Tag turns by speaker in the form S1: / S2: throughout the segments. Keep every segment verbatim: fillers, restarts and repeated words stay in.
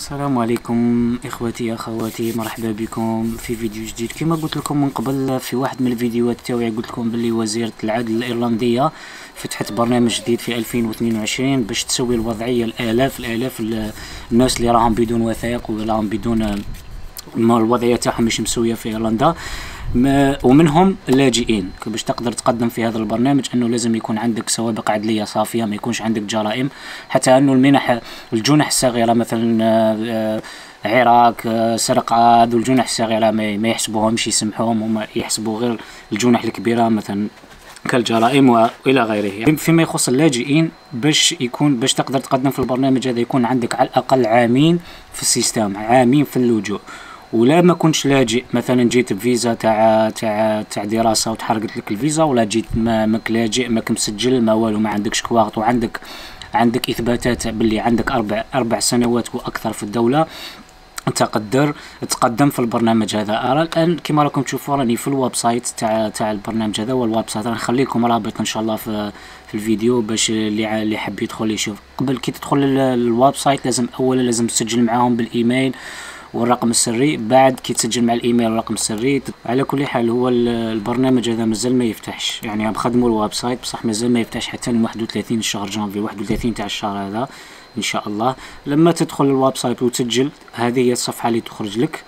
S1: السلام عليكم اخوتي اخواتي، مرحبا بكم في فيديو جديد. كما قلت لكم من قبل في واحد من الفيديوهات تاوعي، قلت لكم باللي وزيرة العدل الايرلنديه فتحت برنامج جديد في ألفين واثنين وعشرين باش تسوي الوضعيه الالاف الالاف الناس اللي راهم بدون وثائق وراهم بدون الوضعيه تاعهم مش مسويه في ايرلندا، ومنهم اللاجئين. باش تقدر تقدم في هذا البرنامج انه لازم يكون عندك سوابق عدليه صافيه، ما يكونش عندك جرائم، حتى انه المنح الجنح الصغيره مثلا عراك سرقه، هذو الجنح الصغيره ما يحسبوهمش، يسمحوهم، هما يحسبوا غير الجنح الكبيره مثلا كالجرائم والى غيره. فيما يخص اللاجئين، باش يكون باش تقدر تقدم في البرنامج هذا يكون عندك على الاقل عامين في السيستم، عامين في اللجوء. ولا ما كنتش لاجئ، مثلا جيت بفيزا تاع تاع تاع دراسه وتحرقت لك الفيزا، ولا جيت ما ماك لاجئ، ماك مسجل، ما والو، ما عندكش كواغط، وعندك عندك اثباتات باللي عندك اربع اربع سنوات واكثر في الدوله، تقدر تقدم في البرنامج هذا. ارى الان كما راكم تشوفوا راني في الويب سايت تاع تاع البرنامج هذا، والويب سايت نخلي لكم رابط ان شاء الله في في الفيديو باش اللي اللي حاب يدخل يشوف. قبل كي تدخل الويب سايت لازم اولا لازم تسجل معاهم بالايميل والرقم السري. بعد كي تسجل مع الايميل والرقم السري، على كل حال هو البرنامج هذا مازال ما يفتحش، يعني بخدموا الويب سايت بصح مازال ما يفتحش حتى ل واحد وثلاثين شهر جانفي، واحد وثلاثين تاع الشهر هذا ان شاء الله. لما تدخل الويب سايت وتسجل، هذه هي الصفحه اللي تخرج لك.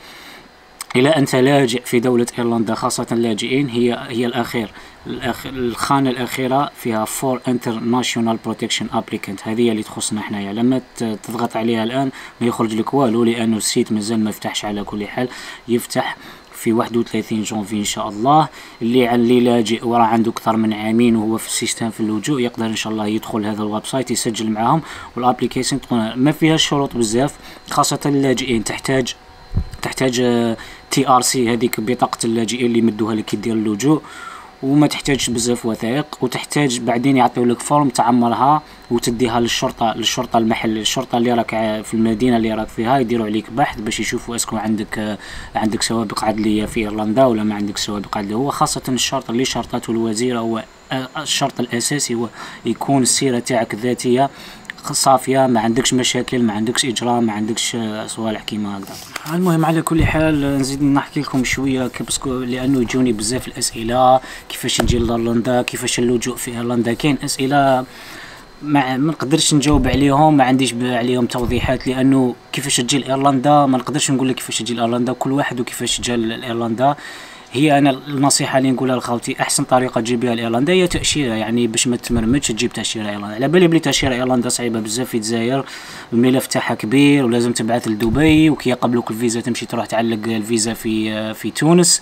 S1: إلى أنت لاجئ في دولة إيرلندا، خاصة اللاجئين، هي هي الأخير الأخ... الخانة الأخيرة فيها فور انترناشونال بروتكشن ابليكانت، هذه هي اللي تخصنا حنايا. لما تضغط عليها الآن ما يخرج لك والو، لأنه السيت مازال ما فتحش. على كل حال يفتح في واحد وثلاثين جونفي ان شاء الله. اللي اللي لاجئ وراه عنده اكثر من عامين وهو في السيستم في اللجوء، يقدر ان شاء الله يدخل هذا الويب سايت يسجل معاهم. والابليكيشن ما فيها شروط بزاف، خاصة اللاجئين. تحتاج تحتاج تي ار سي، هذيك بطاقة اللاجئين اللي يمدوها لك يدير اللجوء، وما تحتاجش بزاف وثائق. وتحتاج بعدين يعطيو لك فورم تعمرها وتديها للشرطة للشرطة المحل الشرطة اللي راك في المدينة اللي راك فيها، يديروا عليك بحث باش يشوفوا اسكو عندك عندك سوابق عدلية في ايرلندا ولا ما عندك سوابق عدلية. هو خاصة الشرط اللي شرطته الوزيرة، هو الشرط الاساسي هو يكون السيرة تاعك الذاتية صافيه، ما عندكش مشاكل، ما عندكش اجرام، ما عندكش صوالح كيما هكذا. المهم على كل حال نزيد نحكي لكم شويه باسكو لانه يجوني بزاف الاسئله، كيفاش نجي لايرلندا، كيفاش اللجوء في ايرلندا. كاين اسئله ما ما نقدرش نجاوب عليهم، ما عنديش عليهم توضيحات، لانه كيفاش تجي لايرلندا ما نقدرش نقول لك كيفاش تجي لايرلندا، كل واحد وكيفاش جا لايرلندا. هي انا النصيحه اللي نقولها لخوتي، احسن طريقه تجيب بها لايرلندا هي تاشيره، يعني باش ما تمرمدش تجيب تاشيره ايرلندا. على بالي بلي تاشيره ايرلندا صعيبه بزاف في الجزائر، الملف تاعها كبير ولازم تبعث لدبي، وكي يقبلوك الفيزا تمشي تروح تعلق الفيزا في في تونس.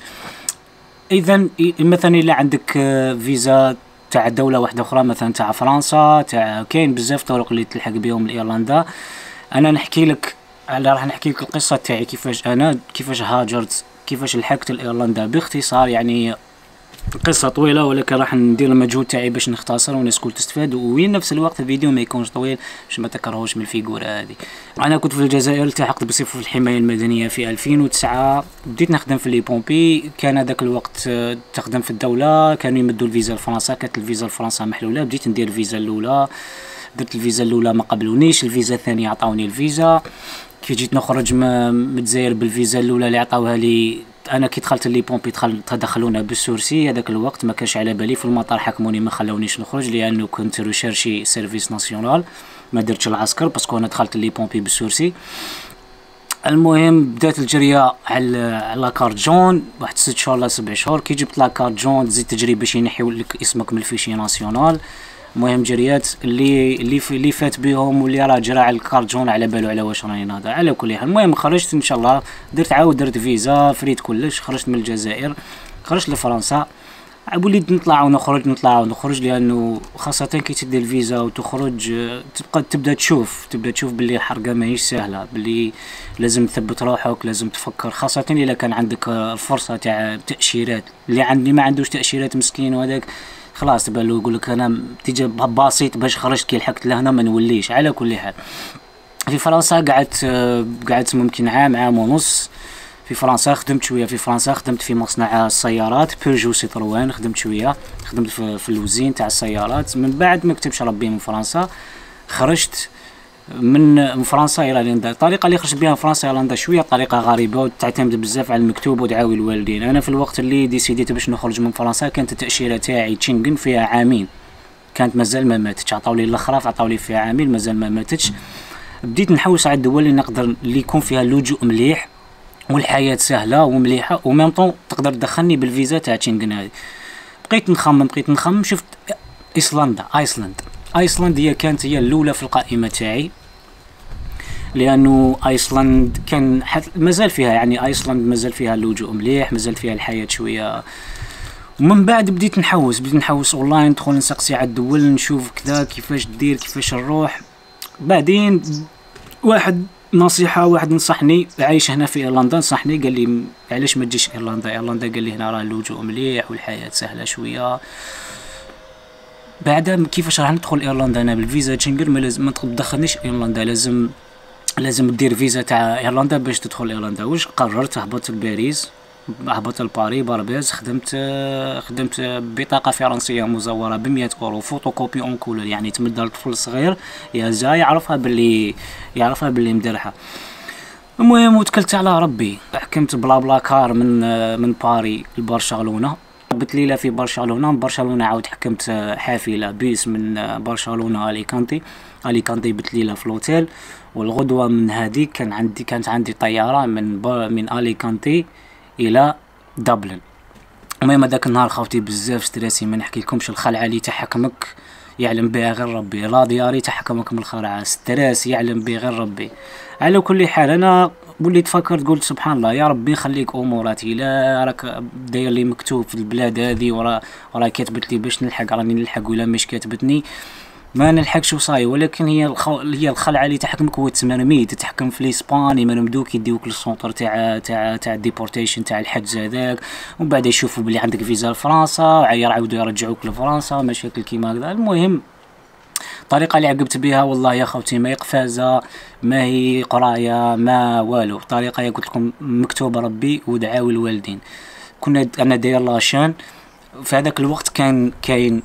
S1: اذا مثلا الا عندك فيزا تاع دوله واحده اخرى، مثلا تاع فرنسا، تاع كاين بزاف طرق اللي تلحق بهم لايرلندا. انا نحكي لك على راح نحكي لك القصه تاعي، كيفاش انا كيفاش هاجرت، كيفاش لحقت لايرلندا باختصار. يعني قصه طويله ولكن راح ندير المجهود تاعي باش نختصر والناس الكل تستفاد، وين نفس الوقت الفيديو ما يكونش طويل باش ما تكرهوش من الفيغوره هذه. انا كنت في الجزائر، التحقت بصفه الحمايه المدنيه في ألفين وتسعة، بديت نخدم في لي بومبي. كان هذاك الوقت تخدم في الدوله، كانوا يمدوا الفيزا لفرنسا، كانت الفيزا لفرنسا محلوله. بديت ندير الفيزا الاولى، درت الفيزا الاولى ما قبلونيش، الفيزا الثانيه عطاوني الفيزا. كي جيت نخرج من الجزائر بالفيزا الاولى اللي عطاوها لي، انا كي دخلت لي بومبي تدخلونا بالسورسي. هذاك الوقت ما كانش على بالي، في المطار حكموني ما خلونيش نخرج لانه كنت ريشيرشي سيرفيس ناسيونال، ما درتش العسكر باسكو انا دخلت لي بومبي بالسورسي. المهم بدات الجريه على على لاكارت جون، واحد ست شهور ولا سبع شهور. كي جبت لاكارت جون تزيد تجري باش ينحيو لك اسمك من الفيشي ناسيونال. المهم جريات اللي اللي اللي فات بهم واللي راه جرى على الكارت جون على بالو على واش راني نهضر. على كل حال المهم خرجت ان شاء الله، درت عاود درت فيزا فريت كلش، خرجت من الجزائر، خرجت لفرنسا. وليت نطلع ونخرج نطلع ونخرج، لانه خاصه كي تدي الفيزا وتخرج تبقى تبدا تشوف تبدا تشوف باللي حرقه ماهيش سهله، باللي لازم تثبت روحك، لازم تفكر، خاصه الا كان عندك الفرصه تاع تاشيرات. اللي عندي ما عندوش تاشيرات مسكين، وهذاك خلاص تبان يقول لك انا تيجي بسيط باش خرجت كي لحقت لهنا ما نوليش. على كل حال في فرنسا قعدت قعدت ممكن عام عام ونص في فرنسا. خدمت شويه في فرنسا، خدمت في مصنع السيارات بيجو سيتروان، خدمت شويه خدمت في, في الوزين تاع السيارات. من بعد ما كتبش ربي من فرنسا خرجت من فرنسا الى ايرلندا. الطريقه اللي خرجت بها فرنسا ايرلندا شويه طريقه غريبه وتعتمد بزاف على المكتوب ودعاوي الوالدين. انا في الوقت اللي ديسيديت باش نخرج من فرنسا كانت التاشيره تاعي تشنغن فيها عامين، كانت مازال ما ماتتش، عطاو لي الاخرى عطاو لي فيها عامين مازال ما ماتتش. بديت نحوس على الدول اللي نقدر اللي يكون فيها اللجوء مليح والحياه سهله ومليحه وميم طون تقدر تدخلني بالفيزا تاع تشنغن هذه. بقيت نخمم بقيت نخمم شفت ايسلندا. ايسلند ايسلند هي كانت هي الاولى في القائمه تاعي، لانه ايسلند كان مازال فيها يعني ايسلند مازال فيها اللجوء مليح، مازال فيها الحياه شويه. ومن بعد بديت نحوس بديت نحوس اونلاين، ندخل نسقسي على الدول نشوف كذا كيفاش دير كيفاش نروح. بعدين واحد نصيحه واحد نصحني عايش هنا في ايرلندا، نصحني قال لي علاش ما تجيش ايرلندا. ايرلندا قال لي هنا راه اللجوء مليح والحياه سهله شويه. بعدها كيفاش راح ندخل ايرلندا انا بالفيزا تشنغن؟ ما لازم ما تدخلنيش ايرلندا، لازم لازم دير فيزا تاع ايرلندا باش تدخل ايرلندا. واش قررت؟ هبطت لباريس، هبطت لباري باربيز، خدمت خدمت بطاقه فرنسيه مزوره ب مية اورو فوتوكوبي اون كولور، يعني تمدها لطفل صغير يا جا يعرفها باللي يعرفها باللي مدرحه. المهم وتكلت على ربي، حكمت بلا بلا كار من من باري لبرشلونه، قبت ليله في برشلونه. من برشلونه عاود حكمت حافله بيس من برشلونه اليكانتي. اليكانتي بت ليله في لوتيل، والغدوه من هذيك كان عندي كانت عندي طياره من من اليكانتي الى دبلن. المهم هذاك النهار خوتي بزاف ستريسي ما نحكيلكمش. الخلعه اللي تحكمك يعلم بها غير ربي، لا دياري تحكمك من الخلعه، ستريس يعلم به غير ربي. على كل حال انا وليت فكرت قلت سبحان الله يا ربي خليك اموراتي، لا راك داير لي مكتوب في البلاد هذه ورا ورا كاتبت لي باش نلحق راني نلحق ولا مش كاتبتني ما نلحقش وصاي. ولكن هي الخو... هي الخلعه اللي تحكمك هو التمرمي، تتحكم في الاسباني ما نمدوك يديوك للسونتر تاع تاع تاع الديبورتيشن تاع الحجز هذاك، ومن بعد يشوفوا بلي عندك فيزا لفرنسا ويعاودوا يرجعوك لفرنسا مشاكل كيما هكذا. المهم الطريقه اللي عقبت بها والله يا خوتي ما يقفازه، ما هي قرايه ما والو، طريقه قلت لكم مكتوبه ربي ودعاوي الوالدين. كنا انا داير لاشان في هذاك الوقت، كان كاين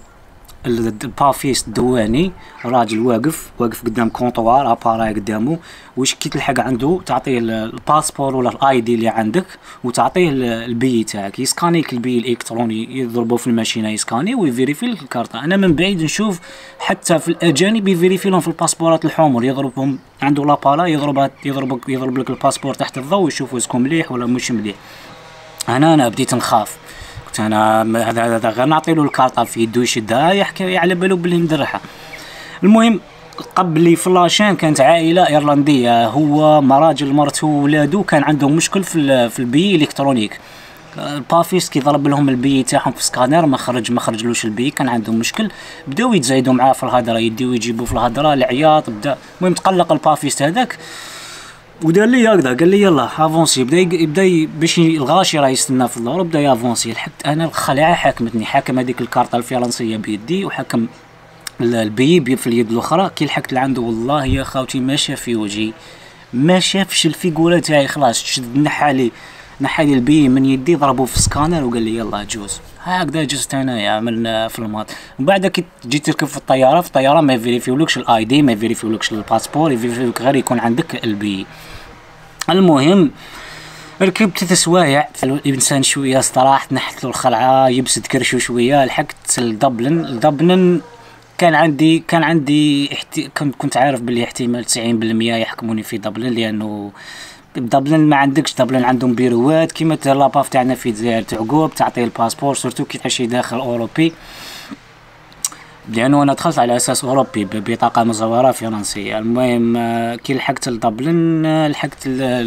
S1: البافيس الدواني راجل واقف واقف قدام كونطوار اباراي قدامه، واش كي تلحق عنده تعطيه الباسبور ولا الاي دي اللي عندك وتعطيه البي تاعك، يسكانيك البي الالكتروني يضربوه في الماشينه يسكاني ويفيريفي الكارطه. انا من بعيد نشوف حتى في الاجانب يفيريفي لهم في الباسبورات الحمر، يضربهم عنده لابالا يضرب يضرب يضرب لك الباسبور تحت الضوء ويشوفوا اسكو مليح ولا مش مليح. انا انا بديت نخاف، انا هذا هذا غير نعطي له الكارطه في يدو يشدها يحكي على بالو بلي مدرحه. المهم قبلي في لاشين كانت عائله ايرلنديه، هو مراجل مرته وولادو كان عندهم مشكل في في البي الكترونيك. البافيس كي ضرب لهم البي تاعهم في سكانر ما خرج ما خرجلوش البي، كان عندهم مشكل، بداو يتزايدوا معاه في الهضره، يديو يجيبوا في الهضره العياط. بدا المهم تقلق البافيس هذاك ودار لي هكذا قال لي يلا افونسي، بدا بدا باش الغاشي راه يستنى في الدور، بدا يافونسي. لحقت انا الخلعه حاكمتني، حاكم هذيك الكارطه الفرنسيه بيدي وحكم البي في اليد الاخرى. كي لحقت لعنده والله يا خاوتي ما شاف في وجهي، ما شافش الفيغوره تاعي، خلاص شد نحالي نحالي البي من يدي، ضربوه في سكانر وقال لي يلا جوز. هكذا جزت انايا من في الماط. ومن بعد كي تجي تركب في الطياره في الطياره ما يفيريفيولكش الاي دي، ما يفيريفيولكش الباسبور، يفيريفيولك غير يكون عندك البي. المهم ركبت ثلاث سوايع، الانسان شويه استراحت، نحت له الخلعه يبسد كرشو شويه، لحقت لدبلن. لدبلن كان عندي كان عندي احتي... كنت عارف باللي احتمال تسعين بالمية يحكموني في دبلن، لانه دبلن ما عندكش، دبلن عندهم بيروات كيما لاباف تاعنا في الجزائر تعقوب تعطيه الباسبور، سورتو كي تعيش داخل اوروبي، لانه انا دخلت على اساس اوروبي ببطاقه مزوره فرنسيه. المهم كي لحقت لدبلن لحقت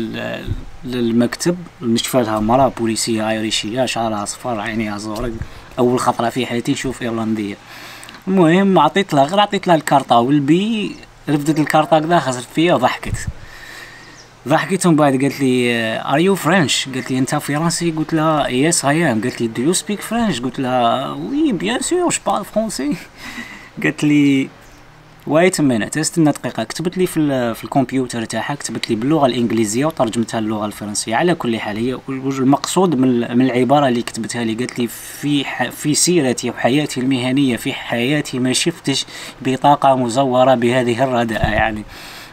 S1: للمكتب، نشفى لها مرا بوليسيه ايريشيه شعرها اصفر عينيها زورق، اول خطره في حياتي نشوف ايرلنديه. المهم عطيت لها غير عطيت لها الكارطه والبي، رفدت الكارطه كذا خسرت فيها وضحكت ضحكت. من بعد قالت لي ار يو فرنش، قالت لي انت فرنسي؟ قلت لها يس اي ام. قالت لي دو يو سبيك فرنش؟ قلت لها وي بيان سور جو بارل فرونسي. قالت لي وايت مينيت، استنى دقيقه. كتبت لي في في الكمبيوتر تاعها كتبت لي باللغه الانجليزيه وترجمتها للغه الفرنسيه. على كل حال هي المقصود من من العباره اللي كتبتها لي، قالت لي في في سيرتي وحياتي المهنيه في حياتي ما شفتش بطاقه مزوره بهذه الرداءه. يعني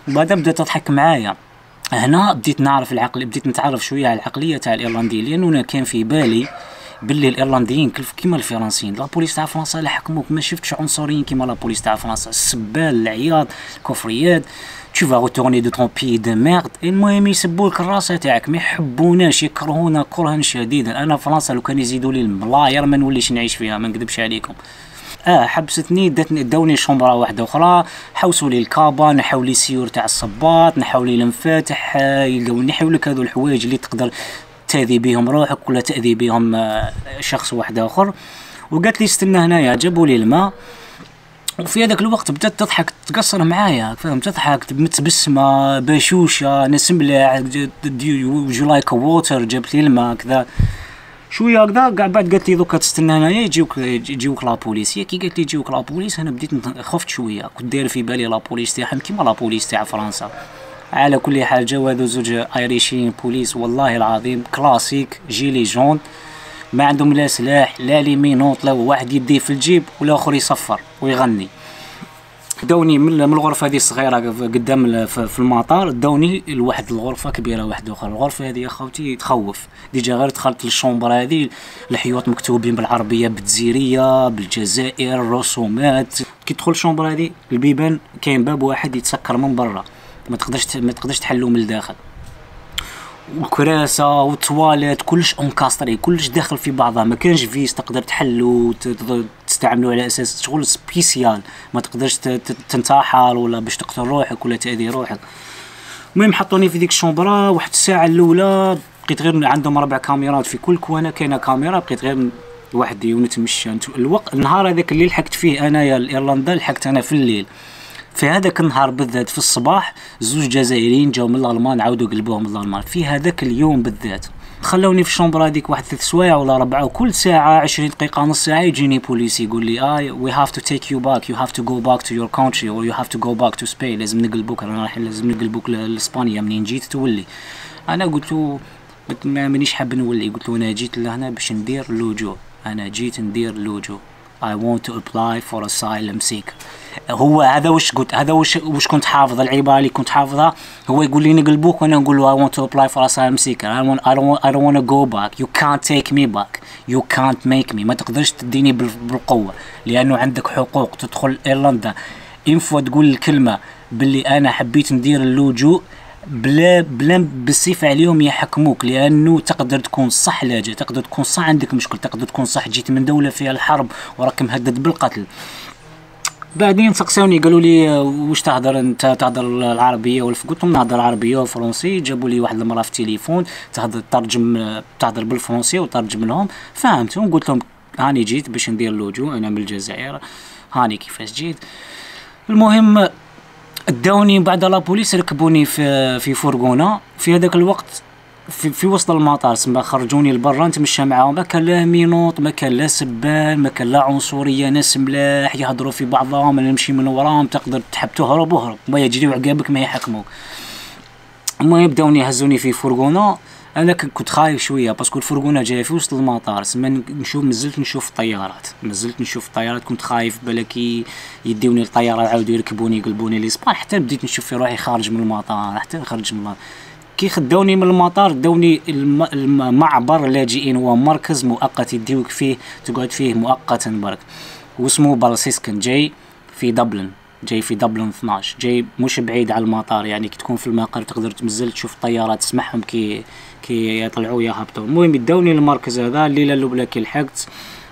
S1: وبعدها بدات تضحك معايا. هنا بديت نعرف العقل، بديت نتعرف شويه على العقليه تاع الايرلنديين، لانه انا كان في بالي باللي الايرلنديين كيما الفرنسيين. لابوليس تاع فرنسا اللي حكموك ما شفتش عنصريين كيما لابوليس تاع فرنسا، السبال، العياط، الكفريات، tu vas retourner de ton pays de merde. المهم يسبولك الراسه تاعك، ما يحبوناش، يكرهونا كرها شديدا. انا فرنسا لو كان يزيدوا لي الملاير ما نوليش نعيش فيها، ما نكذبش عليكم. اه حبستني، داتني داوني شومبرا واحده اخرى، حوسوا لي الكابا، نحاو لي سيور تاع الصباط، نحاو لي المفاتح، آه يلقاو نحيو لك هذو الحوايج اللي تقدر تاذي بهم روحك ولا تاذي بهم آه شخص واحد اخر. وقالت لي استنى هنايا، جابوا لي الماء، وفي هذاك الوقت بدات تضحك، تقصر معايا، فاهم، تضحك متبسمه بشوشه، نسملع جو لايك ووتر، جابت لي الماء كذا شويه هكذا. كاع بعد قالت لي دوكا تستنى هنايا يجيوك يجيوك لابوليس. هي كي قالت لي يجيوك لابوليس انا بديت خفت شويه، كنت داير في بالي لابوليس تاعهم كيما لابوليس تاع فرنسا. على كل حال جاو هذو زوج ايريشيين بوليس والله العظيم كلاسيك، جيلي جون، ما عندهم لا سلاح لا لي مينوط، لا واحد يديه في الجيب والاخر يصفر ويغني. داوني من الغرفه هذه الصغيره قدام في المطار، داوني لواحد الغرفه كبيره واحده اخرى. الغرفه هذه يا خوتي تخوف، ديجا غير دخلت للشومبر هذه الحيوط مكتوبين بالعربيه بالجزائريه بالجزائر رسومات. كي تدخل الشومبر هذه البيبان كاين باب واحد يتسكر من برا، ما تقدرش ما تقدرش تحلو من الداخل، والكراسه والتواليت كلش اونكاستري، كلش داخل في بعضها، ما كانش فيس تقدر تحلو تستعملو على اساس شغل سبيسيال، ما تقدرش تنتحر ولا باش تقتل روحك ولا تاذي روحك. المهم حطوني في ديك الشومبرا، واحد الساعه الاولى بقيت غير عندهم ربع كاميرات في كل كوانه كاينه كاميرا، بقيت غير وحدي ونتمشى. الوقت النهار هذاك اللي لحقت فيه انايا لايرلندا لحقت انا في الليل. في هذاك النهار بالذات في الصباح زوج جزائريين جاو من الالمان عاودوا قلبوهم من الالمان. في هذاك اليوم بالذات خلوني في الشومبرا هذيك واحد ثلاث سوايع ولا ربعه، وكل ساعه عشرين دقيقه نص ساعه يجيني بوليس يقول لي اه وي هاف تو تيك يو باك، يو هاف تو جو باك تو يور كونتري اور يو هاف تو جو باك تو سبين. لازم نقلبوك، انا رايح لازم نقلبوك لاسبانيا منين جيت تولي. انا قلت له مانيش حاب نولي، قلت له انا جيت لهنا باش ندير لوجو، انا جيت ندير لوجو I want to apply for asylum seeker. هو هذا واش قلت، هذا واش واش كنت حافظ، العباره اللي كنت حافظها. هو يقول لي نقلبوك وانا نقول له I want to apply for asylum seeker. I want I don't want, I don't want to go back. You can't take me back. You can't make me. ما تقدرش تديني بالقوه، لانه عندك حقوق تدخل ايرلندا. انفو تقول الكلمه باللي انا حبيت ندير اللجوء بلا بلا بالسيف عليهم يحكموك، لانه تقدر تكون صح لاجئ، تقدر تكون صح عندك مشكل، تقدر تكون صح جيت من دوله فيها الحرب وراك مهدد بالقتل. بعدين سقسوني قالوا لي واش تهضر انت، تهضر العربيه ولا؟ قلت لهم نهضر عربيه وفرنسي. جابوا لي واحد المراه في التليفون تهضر ترجم، تهضر بالفرنسي وترجم لهم. فهمتهم، قلت لهم هاني جيت باش ندير لوجو، انا من الجزائر، هاني كيفاش جيت. المهم داوني بعد لابوليس ركبوني في في فرقونه. في هذاك الوقت في, في وسط المطار سما خرجوني لبرا نتمشى معاهم، ما كان لا مينوط، ما كان لا سبان، ما كان لا عنصريه، ناس ملاح يهضروا في بعضهم، انا نمشي من وراهم تقدر تحب تهرب وهرب، ما يجريو عقابك ما يحكموك. المهم بداوني هزوني في فرقونه. انا كنت خايف شويه باسكو الفرقونه جايه في وسط المطار، سما نشوف نزلت نشوف الطيارات، نزلت نشوف الطيارات، كنت خايف بالك يديوني الطياره يعاودوا يركبوني يقلبوني لاسبان. حتى بديت نشوف في روحي خارج من المطار، حتى خرج من المطار. كي خداوني من المطار داوني المعبر اللاجئين، هو مركز مؤقت يديوك فيه تقعد فيه مؤقتا برك، واسمه بالسيسكن، جاي في دبلن، جاي في دبلن اثناش، جاي مش بعيد على المطار، يعني كي تكون في المقر تقدر تنزل تشوف الطيارات تسمعهم كي كي يطلعوا يهبطوا. المهم يداوني للمركز هذا. الليله الاولى كي لحقت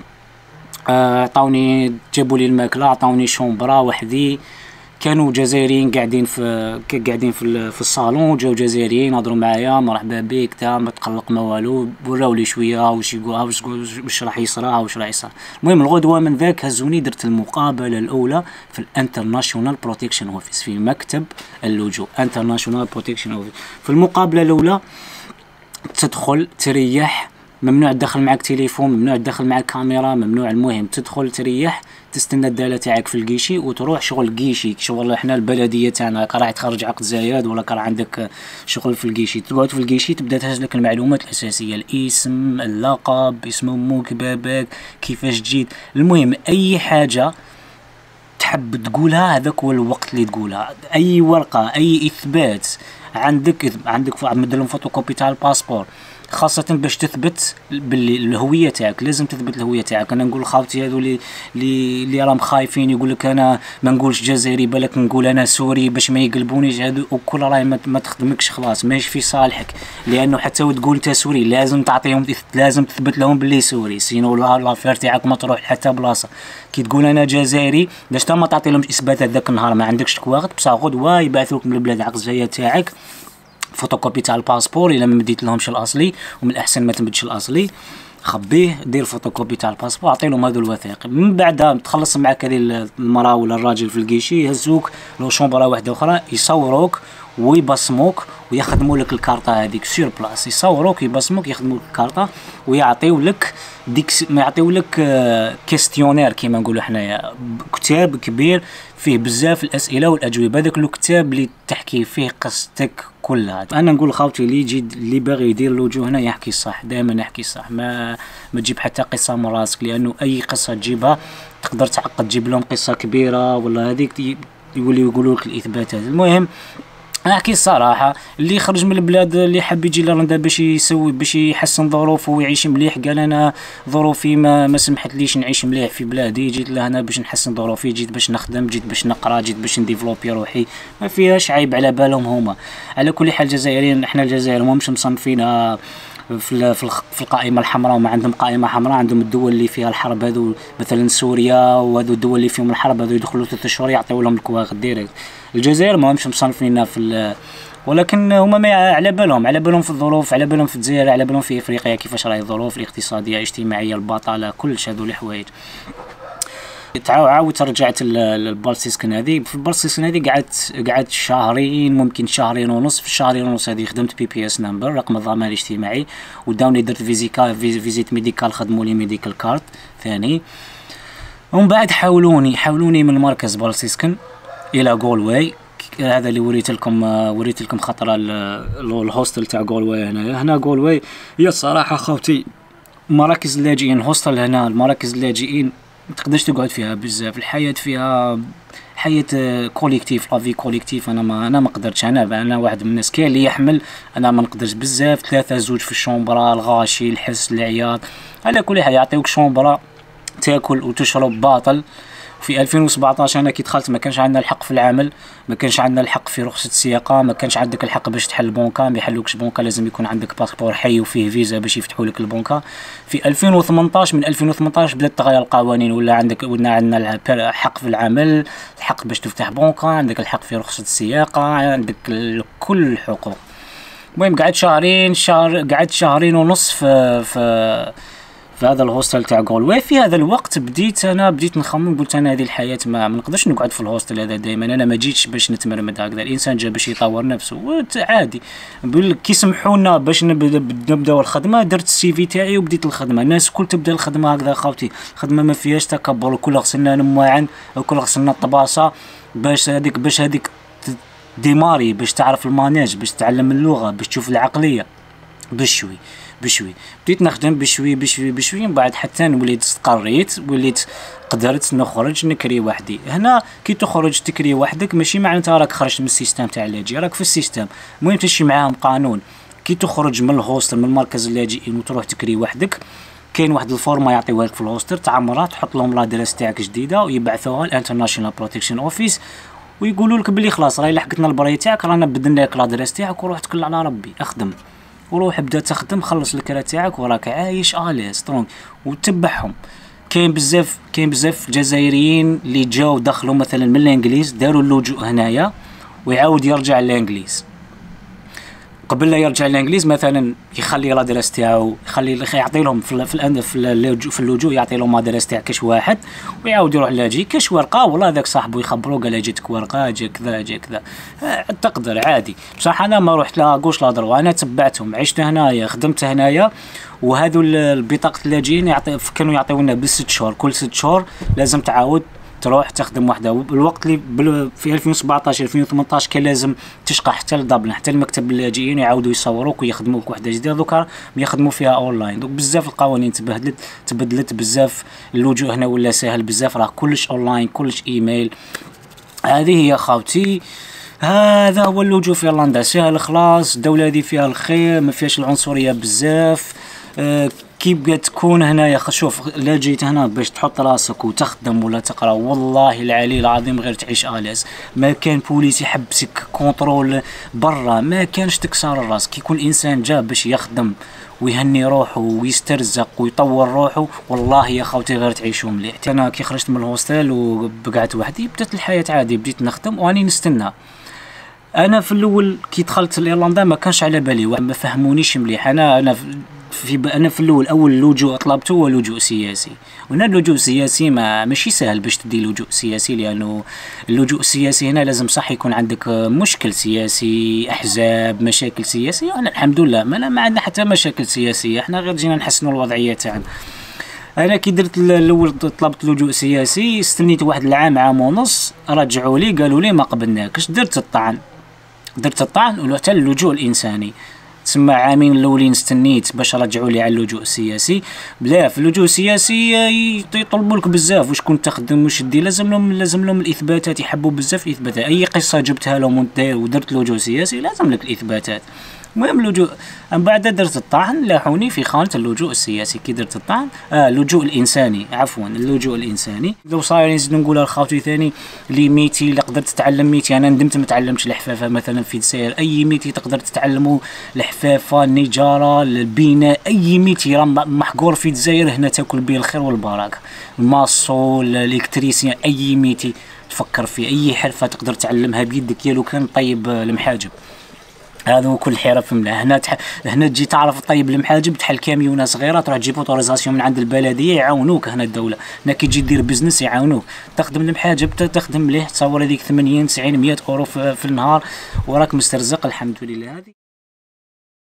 S1: عطاوني آه جابوا لي الماكله، عطاوني شومبرا وحدي. كانوا جزائريين قاعدين في قاعدين في, في الصالون، جاو جزائريين هضروا معايا مرحبا بك تا ما تقلق ما والو، وراو لي شويه واش يقولوا واش واش راح يصرى واش راح يصير. المهم الغدوه من ذاك هزوني درت المقابله الاولى في الانترناشونال بروتكشن اوفيس، في مكتب اللجوء انترناشونال بروتكشن اوفيس. في المقابله الاولى تدخل تريح، ممنوع تدخل معك تليفون، ممنوع تدخل معك كاميرا، ممنوع. المهم تدخل تريح، تستنى الداله تاعك في الكيشي وتروح شغل كيشي، شغل احنا البلديه تاعنا راح تخرج عقد زايد ولا راه عندك شغل في الكيشي، تقعد في الكيشي تبدا تهز لك المعلومات الاساسيه، الاسم، اللقب، اسم امك، باباك، كيفاش جيت. المهم اي حاجه تحب تقولها هذاك هو الوقت اللي تقولها. اي ورقه اي اثبات عندك عندك مدير لهم فوتوكوبي تاع الباسبور، خاصة باش تثبت باللي الهوية تاعك، لازم تثبت الهوية تاعك. انا نقول خاوتي هذو اللي اللي اللي راهم خايفين يقول لك انا ما نقولش جزائري بالك نقول انا سوري باش ما يقلبونيش، هذو وكل راهي ما, ما تخدمكش خلاص، ماهيش في صالحك، لانه حتى وتقول انت سوري لازم تعطيهم، لازم تثبت لهم باللي سوري، سينو لافير تاعك ما تروح حتى بلاصة. كي تقول انا جزائري باش ما تعطي لهم اثبات هذاك النهار ما عندكش كواغد، بصح غدوه يبعثوك من البلاد العقزيه تاعك فوتوكوبي تاع الباسبور الا ما مديت لهمش الاصلي، ومن الاحسن ما تمدش الاصلي، خبيه دير فوتوكوبي تاع الباسبور عطيلهم هذو الوثائق. من بعد تخلص معك هذه المراه ولا الراجل في الكيشي يهزوك لو شومبرا واحده اخرى يصوروك ويبصموك ويخدموا لك الكارطه هذيك سير بلاص، يصوروك يبصموك يخدموا لك الكارطه ويعطيو لك ديك ما يعطيو لك كيستيونير كيما نقولوا حنايا، كتاب كبير فيه بزاف الاسئله والاجوبه، هذاك الكتاب اللي تحكي فيه قصتك كلها. انا نقول خاوتي اللي يجي اللي باغي يدير اللجوء هنا يحكي الصح، دائما يحكي الصح، ما ما تجيب حتى قصه من راسك، لانه اي قصه تجيبها تقدر تعقد تجيب لهم قصه كبيره ولا هذيك يقولوا يقولوا لك الاثباتات. المهم احكي الصراحه، اللي خرج من البلاد اللي حاب يجي لهولندا باش يسوي باش يحسن ظروفه ويعيش مليح، قال انا ظروفي ما ما سمحتليش نعيش مليح في بلادي، جيت لهنا باش نحسن ظروفي، جيت باش نخدم، جيت باش نقرا، جيت باش نديفلوبي روحي، ما فيهاش عيب على بالهم هما. على كل حال الجزائريين احنا الجزائر ماهمش مصنفين في في القائمه الحمراء، وما عندهم قائمه حمراء، عندهم الدول اللي فيها الحرب هذو مثلا سوريا، وهذو الدول اللي فيهم الحرب هذو يدخلوا ثلاث شهور يعطيو لهم الكواغد ديريكت. الجزائر ماهمش مصنفيننا في، ولكن هما ما على بالهم، على بالهم في الظروف، على بالهم في الجزائر، على بالهم في افريقيا كيفاش راهي الظروف الاقتصاديه الاجتماعيه البطاله كلش هذو الحوايج. عاودت رجعت للبالسيسكن هذه، في البالسيسكن هذه قعدت قعدت شهرين ممكن شهرين ونص. في الشهرين ونص هذه خدمت بي بي اس نمبر رقم الضمان الاجتماعي، وداوني درت فيزيكا فيزيت ميديكال خدموا لي ميديكال كارت ثاني. ومن بعد حاولوني حاولوني من مركز بالسيسكن الى جولواي، هذا اللي وريت لكم وريت لكم خطره الهوستل تاع جولواي. هنا هنا جولواي هي الصراحه خوتي مراكز اللاجئين، هوستل هنا المراكز اللاجئين ما تقدرش تقعد فيها بزاف، الحياه فيها حياه كوليكتيف، لافي كوليكتيف. انا ما انا ما قدرتش، انا انا واحد من الناس كاين اللي يحمل، انا ما نقدرش بزاف، ثلاثه زوج في الشومبرا، الغاشي الحس العياط. على كل حال يعطيوك شومبرا تاكل وتشرب باطل. في ألفين وسبعطاش انا كي دخلت ما كانش عندنا الحق في العمل، ما كانش عندنا الحق في رخصه السياقه، ما كانش عندك الحق باش تحل بنكه، ما يحلوكش بنكه، لازم يكون عندك باسبور حي وفيه فيزا باش يفتحوا لك البنكه. في ألفين وثمنطاش من ألفين وثمنطاش بدات تغير القوانين، ولا عندك ولا عندنا الحق في العمل، الحق باش تفتح بنكه، عندك الحق في رخصه السياقه، عندك كل الحقوق. المهم قعدت شهرين شهر قعدت شهرين ونص في في في هذا الهوستل تاع جولواي. في هذا الوقت بديت انا بديت نخمم، قلت انا هذه الحياه ما نقدرش نقعد في الهوستل هذا دائما، انا ما جيتش باش نتمرمد هكذا، الانسان جا باش يطور نفسه عادي. كي سمحونا باش نبداو الخدمه درت السي في تاعي وبديت الخدمه. الناس الكل تبدا الخدمه هكذا خوتي، الخدمه ما فيهاش تكبر، وكل غسلنا نماعن وكل غسلنا الطباسه باش هذيك باش هذيك ديماري، باش تعرف الماناج، باش تتعلم اللغه، باش تشوف العقليه بشوي بشوي. بديت نخدم بشوي بشوي بشوي، من بعد حتى وليت استقريت، وليت قدرت نخرج نكري وحدي. هنا كي تخرج تكري وحدك ماشي معناتها راك خرجت من السيستم تاع اللاجئ، راك في السيستم. المهم تمشي معاهم قانون. كي تخرج من الهوستل من مركز اللاجئين وتروح تكري وحدك، كاين واحد الفورمه يعطيوها لك في الهوستل تعمرها، تحط لهم لادريس تاعك جديده ويبعثوها الانترناشونال بروتكشن اوفيس، ويقولوا لك بلي خلاص راهي لحقتنا البراي تاعك، رانا بدلنا لك لادريس تاعك، وروح تكل على ربي اخدم، وروح بدا تخدم، خلص الكرا تاعك وراك عايش اليس طرونك وتتبعهم. كاين بزاف كاين بزاف جزائريين اللي جاو دخلوا مثلا من الانجليز داروا اللجوء هنايا ويعاود يرجع للانجليز، قبل لا يرجع للانجليز مثلا يخلي لادريس تاعو، يخلي يعطي لهم في في في اللجوء يعطي لهم ادريس تاع كاش واحد، ويعاود يروح لاجي كاش ورقه، والله ذاك صاحبه يخبروه قال جاتك ورقه جا كذا جا كذا، تقدر عادي. بصح انا ما رحت لا غوش لا دروا، انا تبعتهم، عشت هنايا، خدمت هنايا. وهذو البطاقه اللاجئين يعطي كانوا يعطيونا بالست شهور، كل ست شهور لازم تعاود تروح تخدم وحده. بالوقت اللي في ألفين وسبعطاش ألفين وثمنطاش كان لازم تشقى حتى لدبلن، حتى المكتب اللاجئين يعاودوا يصوروك ويخدموك وحده جديده. دوكا يخدموا فيها اونلاين. دوك بزاف القوانين تبدلت تبدلت بزاف. اللجوء هنا ولا ساهل بزاف، راه كلش اونلاين كلش ايميل. هذه هي خاوتي، هذا هو اللجوء في ايرلندا. ساهل خلاص، الدوله هذه فيها الخير، ما فيهاش العنصريه بزاف. أه كي بقات تكون هنايا، شوف لا جيت هنا باش تحط راسك وتخدم ولا تقرا، والله العلي العظيم غير تعيش الاز. ما كان بوليس يحبسك كونترول برا، ما كانش تكسر الراس. كي يكون انسان جا باش يخدم ويهني روحه ويسترزق ويطور روحه، والله يا خوتي غير تعيشوا مليح. انا كي خرجت من الهوستيل وبقعت وحدي بدات الحياه عادي، بديت نخدم واني نستنى. انا في الاول كي دخلت لايرلندا ما كانش على بالي، ما فهمونيش مليح. انا انا في انا في الاول اول لجوء طلبته هو لجوء سياسي، وهنا اللجوء السياسي ما ماشي سهل باش تدي لجوء سياسي، لانه اللجوء السياسي هنا لازم صح يكون عندك مشكل سياسي، احزاب، مشاكل سياسيه. انا الحمد لله ما, ما عندنا حتى مشاكل سياسيه، احنا غير جينا نحسنوا الوضعيه تاعنا. انا كي درت الاول طلبت لجوء سياسي، استنيت واحد العام عام ونص، رجعوا لي قالوا لي ما قبلناكش. درت الطعن درت الطعن ولو حتى اللجوء الانساني، تسمى عامين الاولين استنيت باش رجعوا لي على اللجوء السياسي. بلا في اللجوء السياسي يطلبوا لك بزاف، واش كنت تخدم واش دير، لازم لهم لازم لهم الاثباتات، يحبوا بزاف الاثباتات. اي قصه جبتها لهم ودرت لجوء سياسي لازم لك الاثباتات. المهم اللجوء من بعد درت الطعن، لاحوني في خانه اللجوء السياسي. كي درت الطعن اه اللجوء الانساني، عفوا اللجوء الانساني. لو صاير نزيد نقولها لخاوتي ثاني، لي ميتي اللي قدرت تتعلم ميتي. انا ندمت ما تعلمتش الحفافه مثلا في الجزائر. اي ميتي تقدر تتعلموا، الحفافه، النجاره، البناء، اي ميتي راه محقور في الجزائر، هنا تاكل به الخير والبركه. الماسو، الالكتريسيان، اي ميتي تفكر في اي حرفه تقدر تعلمها بيدك، يا لو كان طيب المحاجب. هذا هو كل حرف ملا. هنا تح... هنا تجي تعرف طيب المحاجب، تحل كاميونه صغيره تروح تجيب اوتوريزاسيون من عند البلديه يعاونوك. هنا الدوله هنا كي تجي دير بزنس يعاونوك، تخدم المحاجب تخدم مليح، تصور هذيك ثمانين تسعين مية اورو في, في النهار وراك مسترزق الحمد لله. هذه